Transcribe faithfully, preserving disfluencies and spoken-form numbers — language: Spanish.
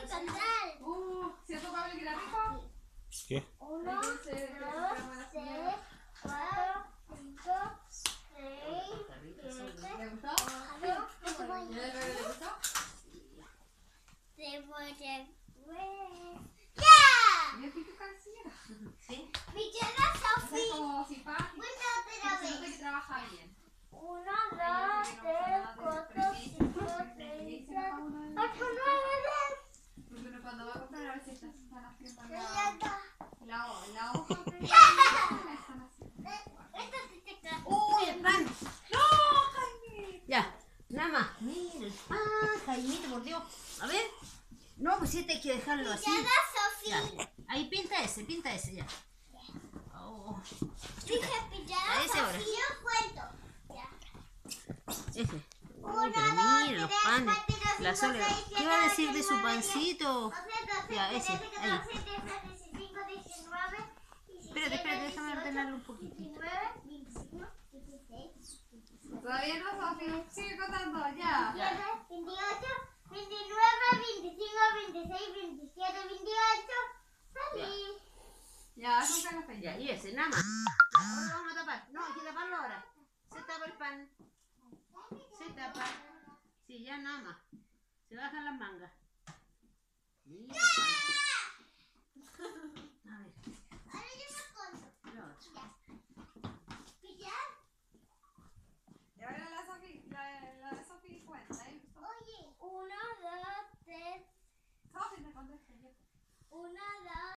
cantar. Uh, ¿cierto, Pablo, que era rico? ¿Qué? Uno, dos, tres, cuatro, cinco, seis, siete, ¿Le gustó? ocho, ¿Y a Pablo le gustó? te voy a ver. ¡Ya! ¿Y así tu canción? ¿Sí? Mi tierra Es Sofía. como simpático. Cuenta otra Se nota vez. que trabaja bien. Uno, dos, tres, cuatro, cinco, seis, siete, ocho, nueve, diez. Porque uno cuando va a comprar a veces están haciendo Y la, ya está. la, ho- la hoja de... están haciendo. Esto sí te queda. ¡Uy, el pan! ¡No, Jaime! Ya, nada más. Mira el pan, Jaimito, por Dios. A ver. No, pues este hay que dejarlo así. Tierra Ya. Sofía. Ahí pinta ese, pinta ese ya. Oh, Dije pillada A ese ahora. Sofía, cuento. Ya. ese. Oh, Uno, pero dos, mira los tres, panes. cuatro, cinco, La sola. seis, ¿Qué siete, va a ocho, decir de su nueve, pancito? doce, Ya, doce, ese, trece, ahí. catorce, diecisiete, diecinueve, diecinueve, Espérate, espérate, déjame ordenarlo un poquito. diecinueve, veinticinco, veintiséis, Todavía no, Sofía. Sigue contando, ya. veintiocho, veintinueve, veinticinco, veintiséis, veintisiete, veintiocho. ¡Salí! Ya, nunca lo Ya, fallé. y ese, nada más. Ya, ahora lo vamos a tapar. No, hay que taparlo ahora. Se tapa el pan. Se tapa. Sí, ya nada más. Se bajan las mangas.